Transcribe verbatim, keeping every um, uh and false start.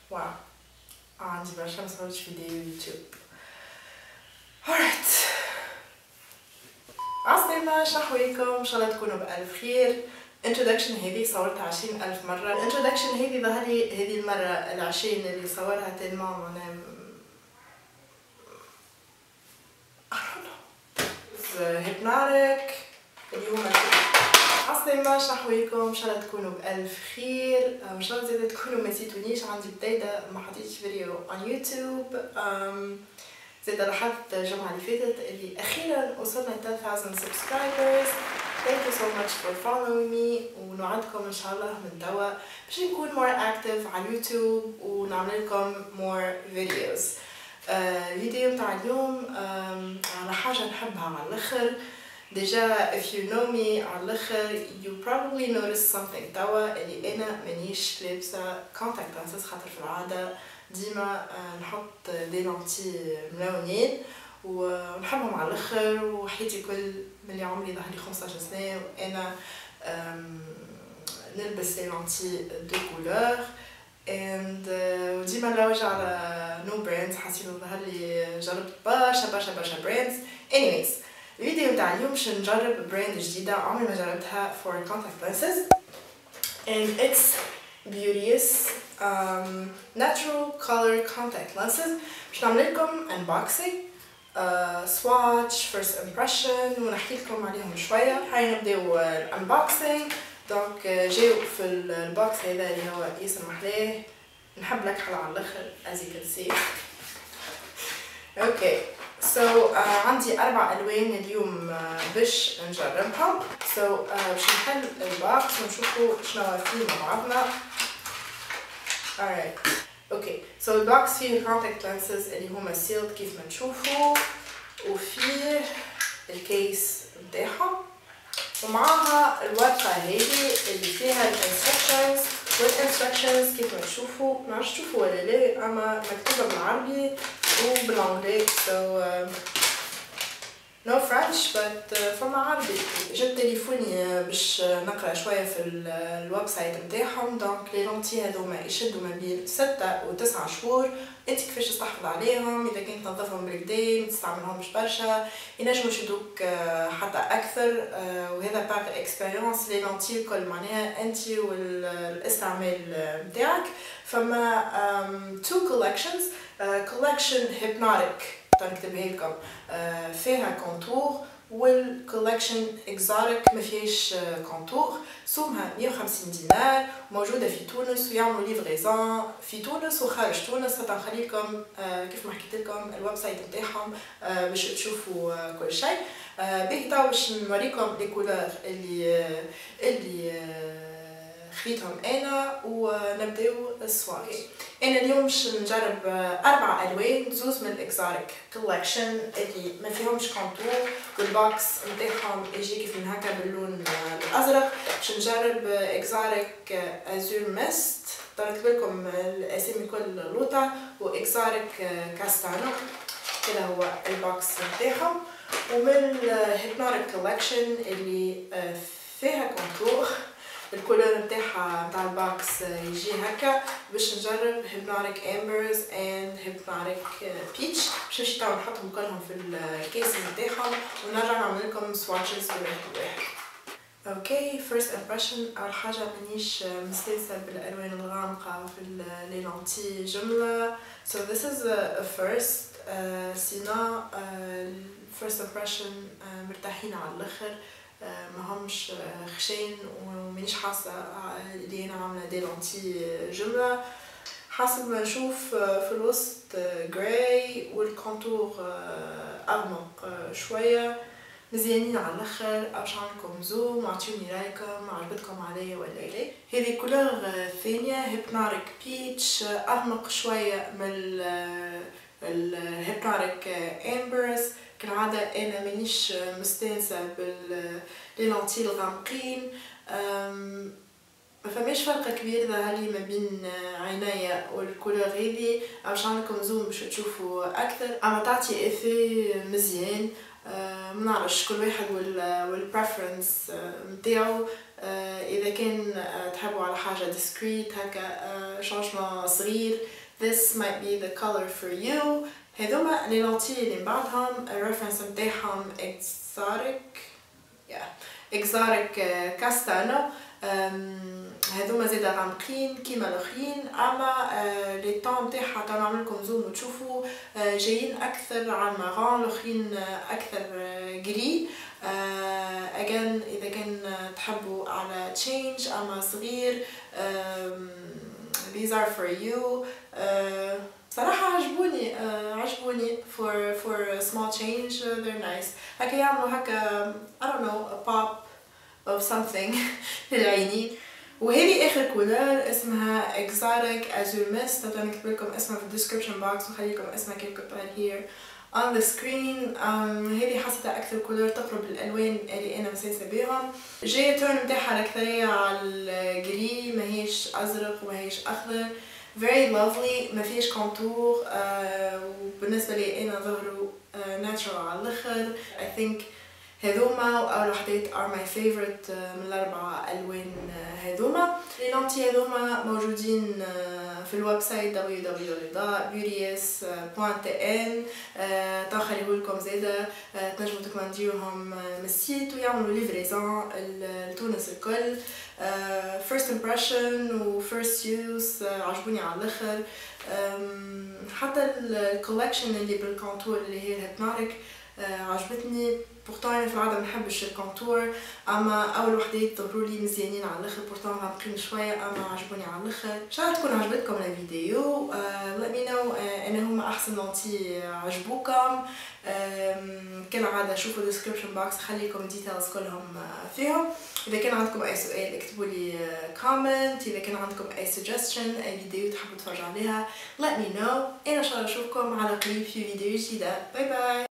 واو عندي برشا مصورتش فيديو يوتيوب. alright عسلامة، شحويكم، ان شاء الله تكونوا بألف خير. introduction هذه صورتها عشرين ألف مرة. introduction هذه ظهري هذه المرة العشرين اللي صورها تلمع معناها I don't know hypnotic. اليوم عسلامة، شحويكم، ان شاء الله تكونوا بألف خير. ان شاء الله زيادة تكونوا ما نسيتونيش، عندي بداية ما حطيتش فيديو on يوتيوب. زيادة لاحظت الجمعة اللي فاتت اللي أخيرا وصلنا ten thousand subscribers. Thank you so much for following me. ونوعدكم إن شاء الله من توا باش نكون more active على اليوتيوب ونعمل لكم more videos. الفيديو متاع اليوم على حاجة نحبها على الآخر. ديجا if you know me على الآخر you probably noticed something توا اللي أنا مانيش لابسة contact lenses، خاطر في العادة ديما نحط دي لونتي ملونين ونحبهم على الاخر، وحياتي كل ملي عمري ظهري خمسطاش سنه وانا نلبس دي لونتي دو كولور and وديما نلوج على نو براندز. حسيت ظهر لي جربت برشا برشا برشا براندز. anyways الفيديو تاع اليوم باش نجرب براند جديده عمري ما جربتها for contact lenses and it's Beauteous um, natural color contact lenses. باش نعمل لكم unboxing uh, swatch first impression ونحكي لكم عليهم شويه. هاي نبداو الانبوكسينغ. دونك جاو في البوكس هذا اللي هو ياسر محلاه، نحب لك على الاخر as you can see. اوكي سو so, uh, عندي اربع الوان اليوم uh, باش نجربهم. سو so, uh, باش نحل البوكس ونشوفوا شنو فيه مع بعضنا. alright اوكي سو البوكس فيه الكونتاكت لانسز اللي هما سيلد كيف ما تشوفوا، وفيه الكيس نتاعهم، ومعاها الورقه هذه اللي فيها الانستراكشنز. والانستراكشنز كيف ما تشوفوا ما عرفتش تشوفوا ولا لا اما مكتوبه بالعربي وبالانجلي. سو no French but فما عربي. جبت تليفوني باش نقرا شويه في الويب سايت نتاعهم. دونك لي لونتي هذوما يشدوا ما بين ستة وتسعة شهور. انت كيفاش تحافظ عليهم؟ اذا كنت تنظفهم بالكدا ما تستعملهمش برشا ينجموا يشدوك حتى اكثر، وهذا باغ اكسبيريونس. لي لونتي الكل معناها انت والاستعمال نتاعك. فما تو كولكشنز. كولكشن هيبنوتيك نكتبها لكم فيها كونتور، والكولكشن اكزوتيك ما فيهاش كونتور. سومها مية وخمسين دينار، موجوده في تونس ويعملوا ليفريزون في تونس وخارج تونس. حتنخلي لكم كيف ما حكيت لكم الويب سايت نتاعهم باش تشوفوا كل شيء. باهي توا باش نوريكم لي كولور اللي اللي خديتهم انا ونبداو السواري. انا اليوم باش نجرب اربع الوان، زوز من الاكزوتيك كولكشن اللي ما فيهمش كونتور، والبوكس نتاعهم يجي كيف من هكا باللون الازرق. باش نجرب اكزوتيك ازور ميست، تركت لكم الاسامي كل لوطه، واكزوتيك كاستانو. كذا هو البوكس نتاعهم. ومن هيبنوتيك كولكشن اللي فيها كونتور، الكولور نتاعها نتاع البوكس يجي هكا. باش نجرب هيبنوتيك امبرز اند هيبنوتيك بيتش. باش نمشي توا نحطهم كلهم في الكيس نتاعهم ونرجع نعمل لكم سواتشز بواحد واحد. اوكي فيرست امبريشن. اول حاجه مانيش مستانسه بالالوان الغامقه في لي لونتي جمله. so this is a first. سينا first impression مرتاحين على الاخر، ما همش خشين ومانيش حاسه اللي انا عامله دي لونتي جمله. حسب ما نشوف في الوسط جراي والكونتور اغمق شويه، مزيانين على الاخر. باش نعملكم زوم واعطوني رايكم عجبتكم عليا ولا لا. هذه كولور ثانيه هيبنوتيك بيتش، اغمق شويه من الهيبنوتيك امبرز. كالعادة أنا مانيش مستانسة باللونتي الغامقين، ما فماش فرق كبير ظهرلي ما بين عينيا والكولور هذه. باش نعملكم زوم باش تشوفوا أكثر، أما تعطي إفي مزيان. منعرفش كل واحد والبريفرنس نتاعو. اذا كان تحبوا على حاجه ديسكريت هكا شانجمون صغير this might be the color for you. هذوما لي لونتي اللي من بعدهم الريفرنس متاعهم exotic yeah exotic كاستانو. هذوما زادا غامقين كيما الاخرين، اما لي طون متاعها تو نعمل لكم زوم وتشوفوا جايين اكثر على المارون، الاخرين اكثر جري. اجين اذا كان تحبوا على تشينج اما صغير these are for you. صراحة عجبوني عجبوني for for a small change they're nice. هكا يعملوا هكا I don't know a pop of something للعينين. وهذه اخر كولر اسمها exotic azure mist. هبدا نكتب لكم اسمها في الديسكربشن بوكس وخليكم اسمها كيف right here on the screen. um, هذه حسيتها اكثر كولر تقرب الالوان اللي انا مسلسله بيهم. جايه تون نتاعها اكثريه على الجري، ماهيش ازرق وماهيش اخضر. very lovely، ما فيش كونتور. uh, وبالنسبه لي انا ظهروا uh, natural على الاخر. I think هذوما واول وحدات are my favorite من الاربعه الوان هذوما. لي لونتي هذوما موجودين في الويب سايت دبليو دبليو دبليو دوت بيوتيس دوت تي ان. تنخليهولكم زادا تنجموا تكمانديوهم من السيت ويعملوا ليفريزون لتونس الكل. first impression و first use عجبوني على الاخر. حتى الكولكشن اللي بالكونتور اللي هي الهيبنوتيك عجبتني. بورتون انا في العاده ما نحبش الكونتور، اما اول وحدات ظهروا لي مزيانين على الاخر، بورتون غامقين شويه اما عجبوني على الاخر. ان شاء الله تكون عجبتكم الفيديو. uh, let me know uh, ان هما احسن لونتي عجبوكم. um, كالعاده شوفوا الديسكربشن بوكس خليكم ديتيلز كلهم uh, فيهم. اذا كان عندكم اي سؤال اكتبوا لي كومنت. uh, اذا كان عندكم اي سجستشن اي فيديو تحبوا تتفرجوا عليها let me know. انا ان شاء الله اشوفكم على قريب في فيديو جديده. باي باي.